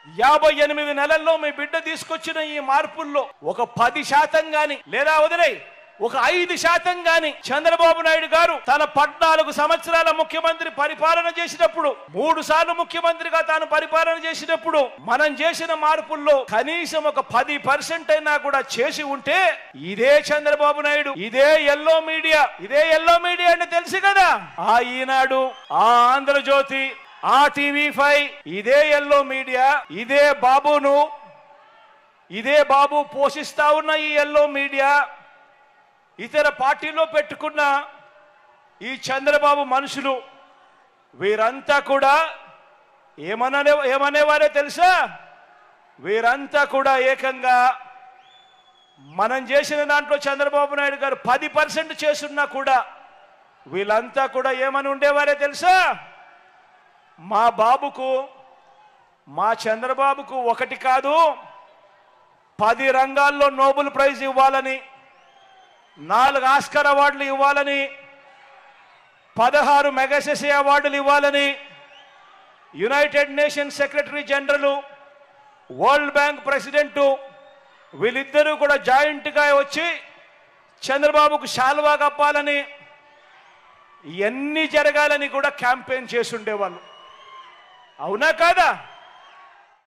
58 నెలల్లో మీ బిడ్డ తీసుకొచ్చిన ఈ మార్పుల్లో ఒక 10% గాని లేదా వదిలే ఒక 5% గాని చంద్రబాబు నాయుడు గారు తన 14 సంవత్సరాల ముఖ్యమంత్రి పరిపాలన చేసినప్పుడు 3 సార్లు ముఖ్యమంత్రిగా తాను పరిపాలన చేసినప్పుడు మనం చేసిన మార్పుల్లో కనీసం ఒక 10% అయినా కూడా చేసి ఉంటే ఇదే చంద్రబాబు నాయుడు ఇదే ఎల్లో మీడియా అంటే తెలుసు కదా, ఆ ఈనాడు, ఆ ఆంధ్రజ్యోతి, ఆ TV5, ఇదే ఎల్లో మీడియా, ఇదే బాబు పోషిస్తా ఉన్న ఈ ఎల్లో మీడియా, ఇతర పార్టీలో పెట్టుకున్న ఈ చంద్రబాబు మనుషులు వీరంతా కూడా ఏమనేవారే తెలుసా? వీరంతా కూడా ఏకంగా మనం చేసిన దాంట్లో చంద్రబాబు నాయుడు గారు 10% చేసున్నా కూడా వీళ్ళంతా కూడా ఏమని ఉండేవారే తెలుసా? మా బాబుకు, మా చంద్రబాబుకు 1 కాదు 10 రంగాల్లో నోబెల్ ప్రైజ్ ఇవ్వాలని, 4 ఆస్కర్ అవార్డులు ఇవ్వాలని, 16 మెగాసెసే అవార్డులు ఇవ్వాలని united nations secretary general, world bank president వీళ్ళిద్దరూ కూడా జాయింట్గా వచ్చి చంద్రబాబుకు శాల్వా కప్పాలని, ఇవన్నీ జరగాలని కూడా క్యాంపెయిన్ చేసి ఉండేవాళ్ళు. అవునా కాదా?